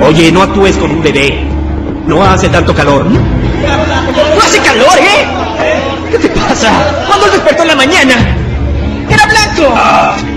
Oye, no actúes con un bebé. No hace tanto calor. ¡No hace calor, eh! ¿Qué te pasa? ¿Cuándo él despertó en la mañana? ¡Era blanco!